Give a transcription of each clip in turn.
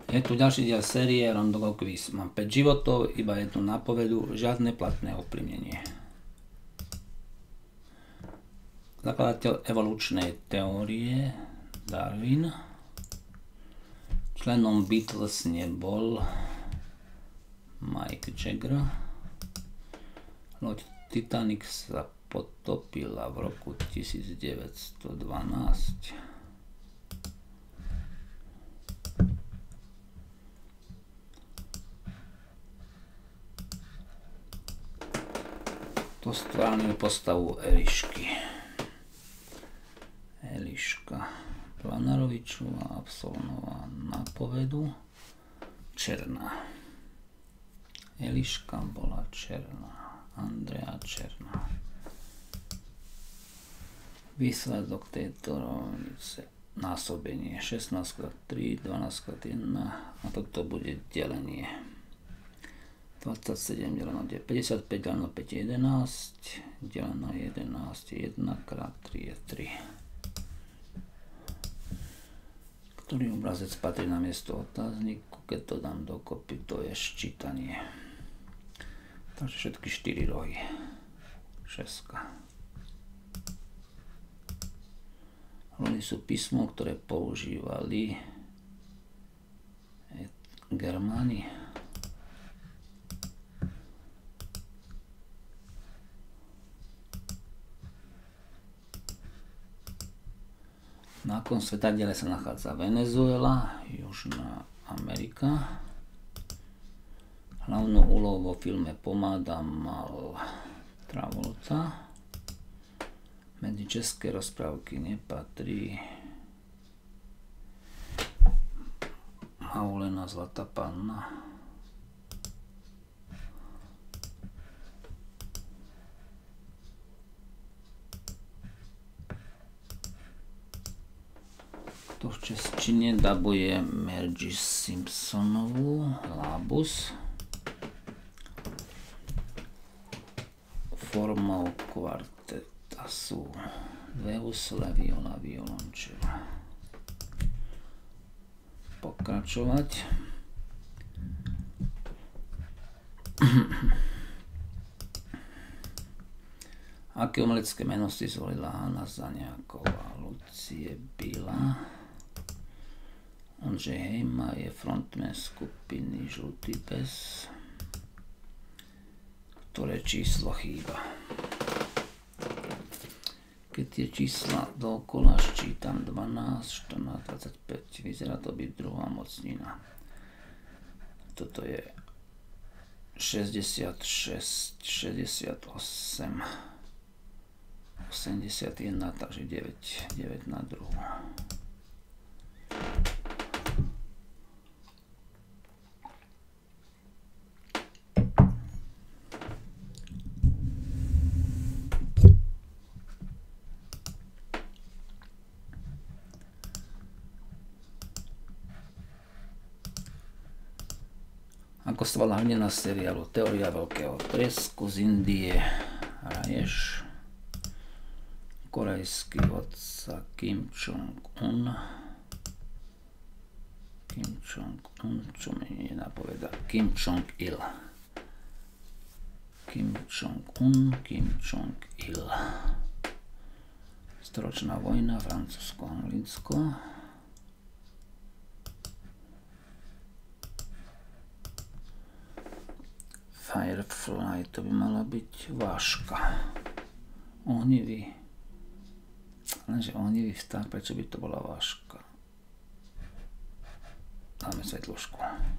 Je tu ďalší diel série Rondogo Quiz. Mám 5 životov, iba jednu nápovedu, žiadne platné ovplyvnenie. Zakladateľ evolučnej teórie Darwin. Členom Beatles nebol Mick Jagger. Loď Titanic sa potopila v roku 1912. To stvárnil postavu Elišky. Eliška Planarovičová absolvovala nápovedu černá. Eliška bola černá. Andrea černá. Výsledok tejto rovnice násobenie 16x3, 12x1 a toto bude delenie. 27 deleno 9, 55 deleno 5 je 11, deleno 11 je 1x3 je 3. Ktorý obrazec patrí na miesto otázniku, keď to dám dokopy, to je ščítanie. Takže všetky 4 rohy. 6. Rohy sú písmo, ktoré používali Germáni. Na akom svetadiele sa nachádza Venezuela, Južná Amerika. Hlavnú úlohu vo filme Pomáda mal Travolta. Medzi české rozprávky nepatrí Maulena Zlatá panna. To v češtine dabuje Margie Simpsonovú Labus. Formou kvarteta sú veusle, viola, violončela. Pokračovať. Aké umelecké meno si zvolila Hanna Zaňáková? Lucie Bila. Ondřej Hejma je frontman skupiny Žlutý pes. Ktoré číslo chýba? Keď tie čísla dookola ščítam 12, 14, 25, vyzerá to byť druhá mocnina. Toto je 66, 68, 81, takže 9 na druhú. Ako sa volá hrdina seriálu Teória veľkého tresku z Indie Raješ. Korejský vodca Kim Jong-un. Kim Jong-un, čo mi nenapoveda. Kim Jong-il. Kim Jong-un, Kim Jong-il. Storočná vojna, Francúzsko-Anglicko. Firefly, to by mala byť váška. Ohnivý. Lenže ohnivý vstáh, prečo by to bola váška? Dáme svetlušku.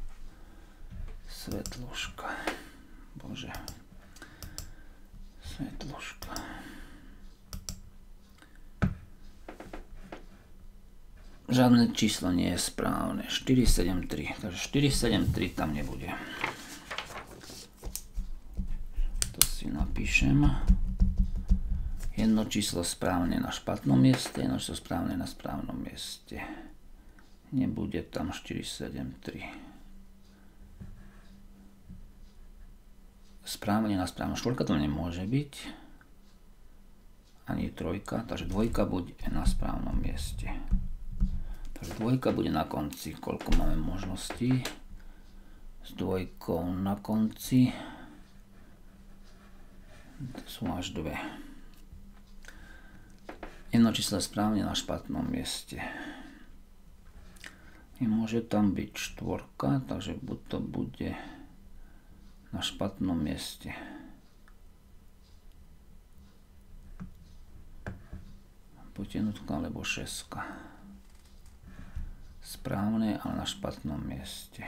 Svetluška. Bože. Svetluška. Žiadne číslo nie je správne. 473. Takže 473 tam nebude. Napíšem jedno číslo správne na špatnom mieste, jedno číslo správne na správnom mieste. Nebude tam 473. Správne na správnom. Štvorka to nemôže byť. Ani trojka, takže dvojka bude na správnom mieste. Takže dvojka bude na konci. Koľko máme možností? S dvojkou na konci. To sú až dve. Jedno číslo správne na špatnom mieste. Nemôže tam byť štvorka, takže buď to bude na špatnom mieste. Buď jednotka alebo šeska. Správne, ale na špatnom mieste.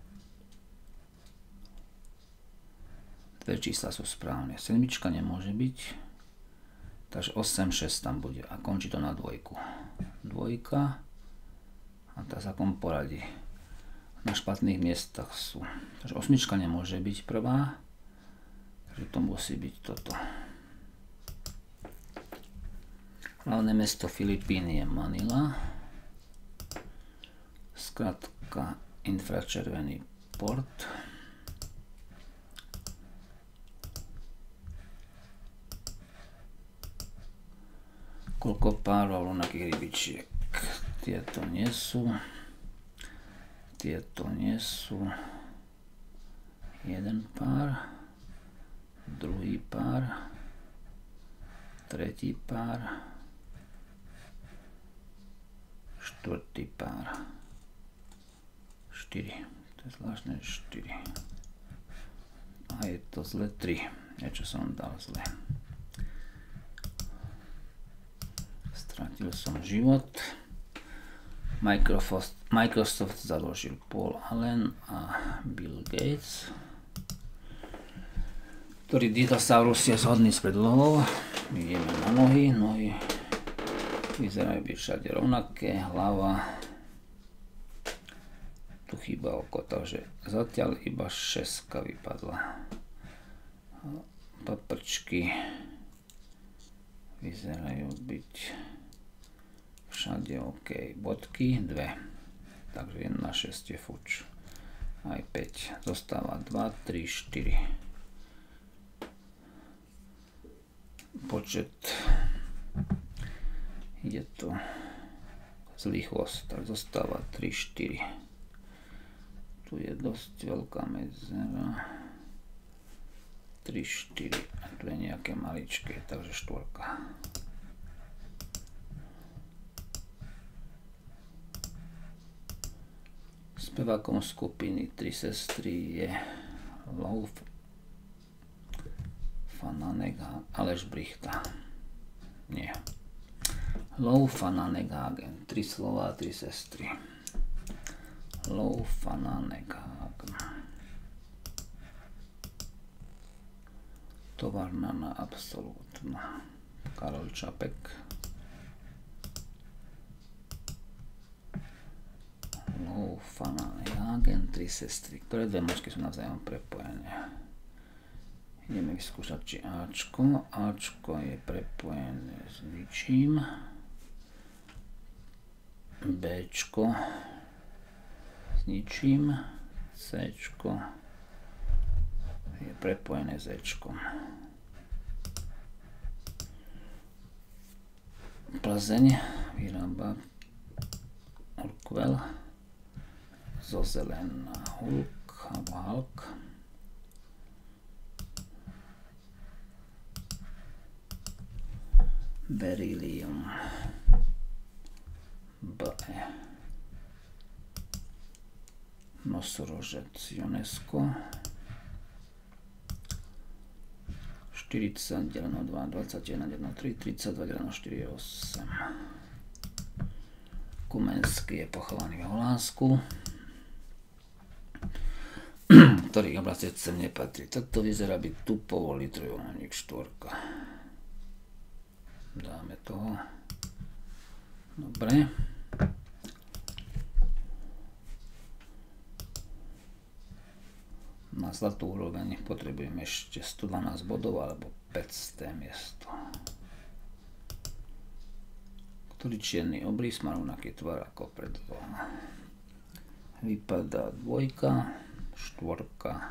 Dve čísla sú správne. Sedmička nemôže byť. Takže 8, 6 tam bude. A končí to na dvojku. Dvojka. A teraz akom poradí. Na špatných miestach sú. Takže osmička nemôže byť prvá. Takže to musí byť toto. Hlavné mesto Filipín je Manila. Skratka infračervený port. Koľko párov rovnakých rybičiek? Tieto nie sú. Tieto nie sú. Jeden pár. Druhý pár. Tretí pár. Štvrtý pár. 4. To je zvláštne 4. A je to zle 3. Niečo som dal zle. Stratil som život. Microsoft založil Paul Allen a Bill Gates, ktorý dinosaurus je zhodný s predlohou. My ideme na nohy. Nohy vyzerajú byť všade rovnaké. Hlava. Tu chýba oko, takže zatiaľ iba 6 vypadla. Paprčky vyzerajú byť všade OK. Bodky 2. Takže 1 na 6 je fuč. Aj 5. Zostáva 2, 3, 4. Počet. Ide to zlý chvost. Tak zostáva 3, 4. Tu je dosť veľká medzera. 3, 4. A tu je nejaké maličké. Takže 4. Spevákom skupiny Tri sestry je Lou Fananeghagen, Aleš Brichta. Nie. Lou Fananeghagen. 3 slová, 3 sestry. Lou Fananeghagen. Továrna na absolútna. Karol Čapek. Lou Fananeghagen, 3 sestry. Ktoré dve močky sú navzájom prepojené. Ideme vyskúšať, či Ačko. Ačko je prepojené s ničím. Bčko s ničím. Cčko je prepojené s Ečkom. Plzeň vyrába Urquell. Zozelená Hulk alebo Hulk. Beryllium BE. Nosorožec UNESCO. 40 deleno 2, 21 deleno 3, 32 deleno 4 je 8. Kumenský je pochovaný v Holandsku, ktorý obrazec sem nepatrí. Toto vyzerá byť tupovoli trojuholník 4. Dáme toho. Dobre. Na zlatú úroveň potrebujeme ešte 112 bodov alebo 500 miesto. Ktorý čierny obrys má rovnaký tvar ako predloha. Vypadá 2, 4,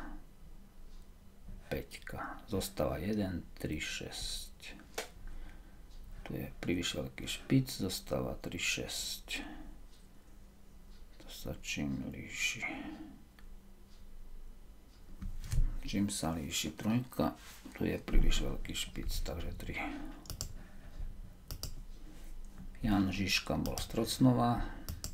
5. Zostáva 1, 3, 6. Tu je príliš veľký špic, zostáva 3, 6. sa čím líši? Čím sa líši? Trojka, tu je príliš veľký špic, takže 3. Jan Žižka bol z Trocnova.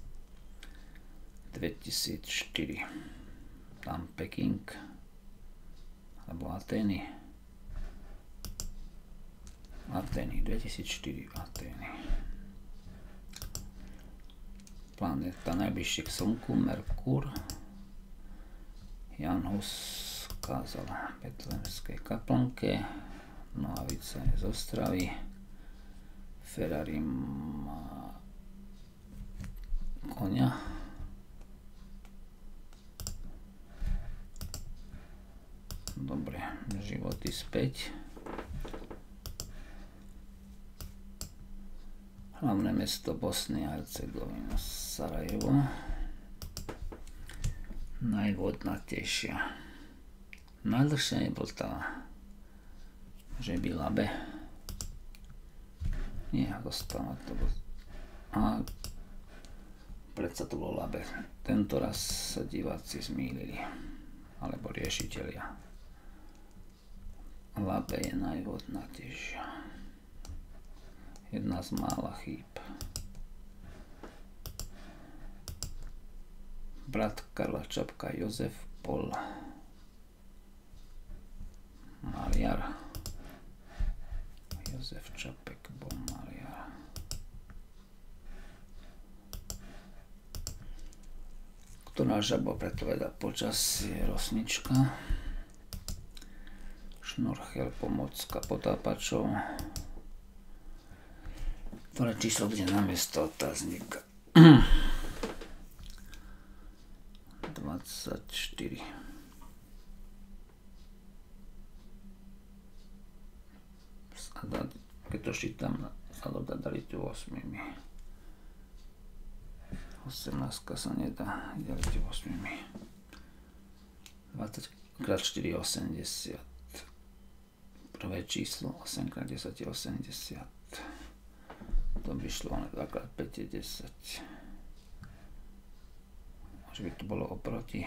2004. Tam Peking alebo Atény. Atény, 2004 Atény. Planéta najbližšie k Slnku, Merkur. Jan Hus kázal v Betlehemskej kaplnke. Nohavica je z Ostravy. Ferrari má koňa. Dobre, životy späť. Hlavné mesto Bosny a Hercegovina, Sarajevo. Najvodnatejšia. Najdlhšia je Vltava. Že by Labe. Nie, dostala to. A predsa to bolo Labe. Tento raz sa diváci zmýlili. Alebo riešitelia. Labe je najvodnatejšia. Jedna z mála chýb. Brat Karla Čapka Jozef bol maliar. Jozef Čapek bol maliar. Ktorá žaba predpoveda počasie? Rosnička. Šnorchel, pomocka potápačov. Ktoré číslo bude namiesto otáznika? 24. Keď to šítam, sa to dá daliť 8. 18 sa nedá deliť 8. 20 x 4 je 80. Prvé číslo 8 x 10 je 80. To by šlo, ale 2x5 je 10. Že by to bolo oproti.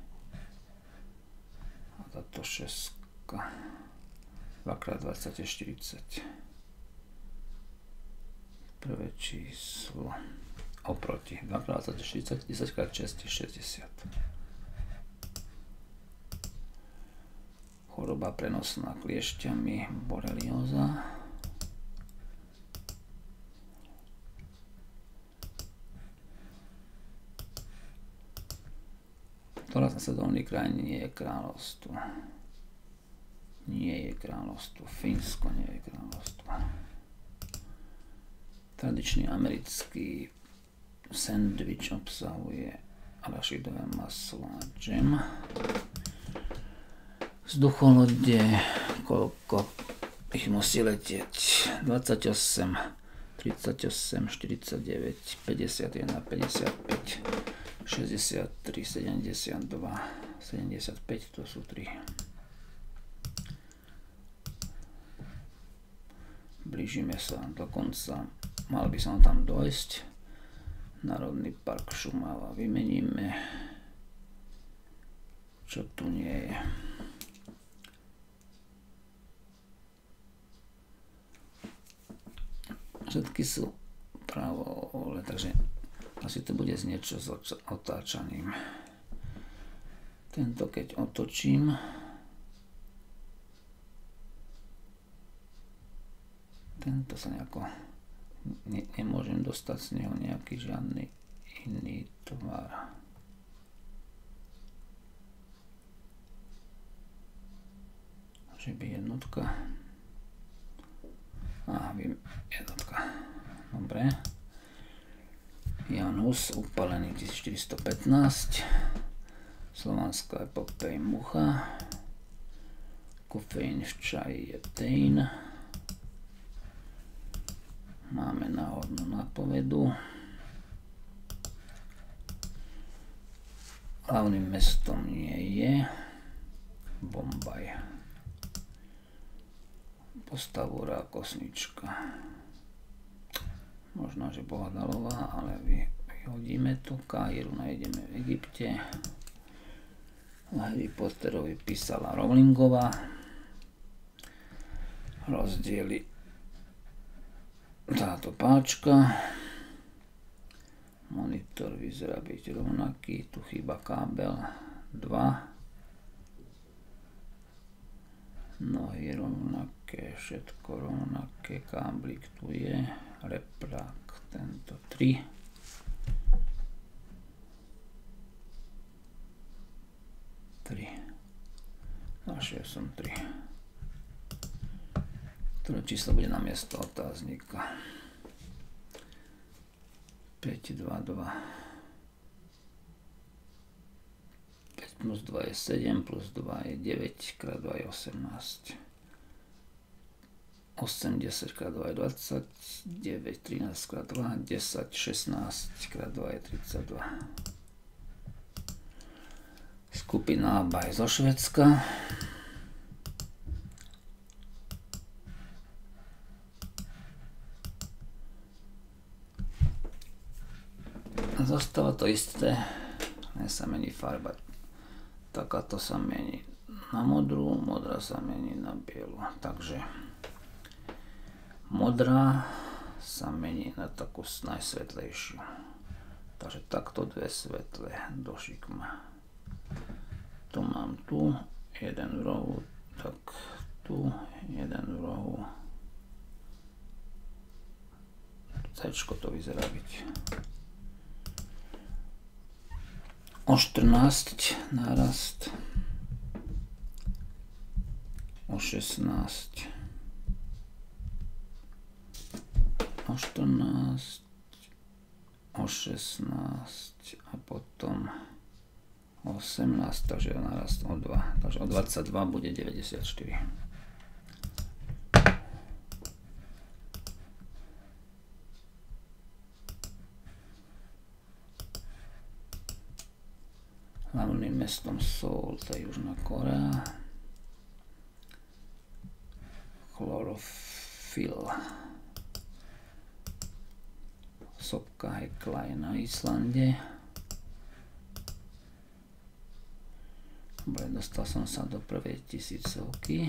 A táto 6. 2x20 je 40. Prvé číslo oproti. 2x20 je 40, 10x6 je 60. Choroba prenosná kliešťami, borelióza. Ktorá z nasledovných krajín nie je kráľovstvo? Nie je kráľovstvo. Fínsko nie je kráľovstvo. Tradičný americký sendvič obsahuje arašidové maslo a džem. Vzducholode, koľko ich musí letieť? 28, 38, 49, 51, 55. 63, 72, 75, to sú 3. Blížime sa do konca, mal by som tam dojsť. Národný park Šumava vymeníme. Čo tu nie je? Všetky sú pravole, takže asi to bude z niečo s otáčaním. Tento keď otočím, tento sa nejako nemôžem dostať z neho nejaký žiadny iný tvar. Že by jednotka. Jednotka. Dobre. Jan Hus, upálený 1415. Slovanská epopej Mucha. Kofeín v čaji je tein. Máme náhodnú nápovedu. Hlavným mestom nie je Bombaj. Postavúra Kosnička. Možno, že Bohdalová, ale Hodíme to, Káhiru nájdeme v Egypte. Harry Potterovi písala Rowlingová. Rozdiely táto páčka. Monitor vyzerá byť rovnaký, tu chýba kábel 2. Nohy rovnaké, všetko rovnaké, káblik tu je, reprák tento 3. Našiel som 3. Ktoré číslo bude na miesto otáznika? 5, 2, 2. 5 plus 2 je 7, plus 2 je 9, krát 2 je 18. 8, 10 krát 2 je 20, 9, 13 krát 2, 10, 16 krát 2 je 32. Skupina Abba je zo Švédska. Zostáva to isté, len sa mení farba. Takáto sa mení na modrú, modrá sa mení na bielu. Takže modrá sa mení na takú najsvetlejšiu. Takže takto dve svetlé do šikma. Tu mám tu, jeden v rohu, tak tu, jeden v rohu. Cčko to vyzerá byť. O 14 nárast. O 16. O 14. O 16 a potom 18, takže narast o 2, takže o 22 bude 94. Hlavným mestom Seoul, to je Južná Korea. Chlorophyll. Sopka Hekla je na Islande. Dobre, dostal som sa do prvej tisícovky.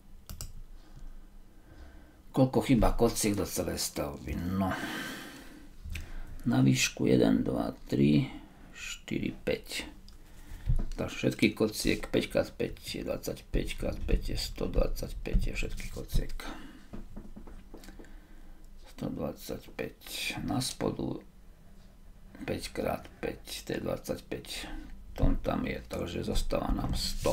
Koľko chýba kociek do celej stavby? No. Na výšku 1, 2, 3, 4, 5. Takže všetky kociek 5x5 je 25, x5 je 125 je všetky kociek. 125. Na spodu 5x5, to je 25. Tam je, takže zostáva nám 100.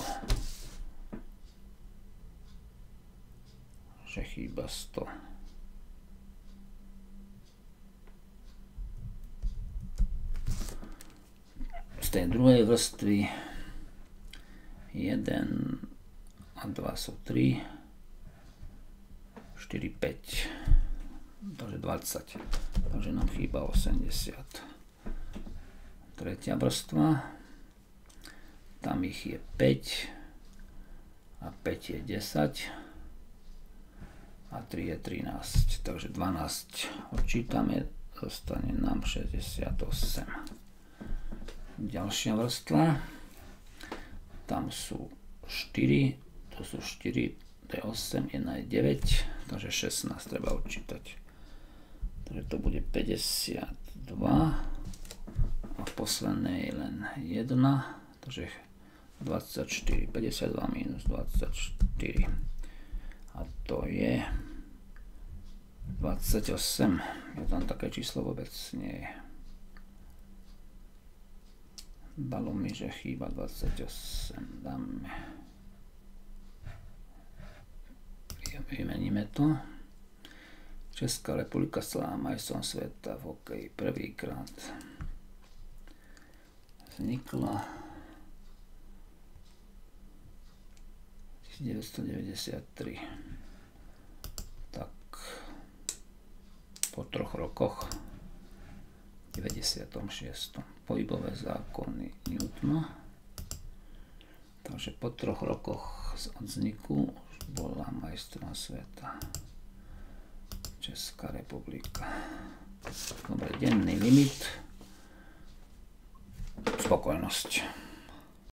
Že chýba 100. Z tej druhej vrstvy 1 a 2 sú 3, 4, 5, takže 20, takže nám chýba 80. Tretia vrstva. Tam ich je 5 a 5 je 10 a 3 je 13, takže 12 odčítame, zostane nám 68. Ďalšia vrstva, tam sú 4, to sú 4, to je 8, 1 je 9, takže 16 treba odčítať. Takže to bude 52 a v poslednej len 1, takže 24, 52 minus 24 a to je 28, je tam také číslo vôbec nie je. Dalo mi, že chýba 28, dáme, vymeníme to. Česká republika stala majstrom sveta v hokeji prvýkrát. Vznikla 1993. Tak po 3 rokoch 96. Pohybové zákony Newtona. Takže po 3 rokoch od vzniku už bola majstrom sveta Česká republika. Dobre, denný limit spokojnosť.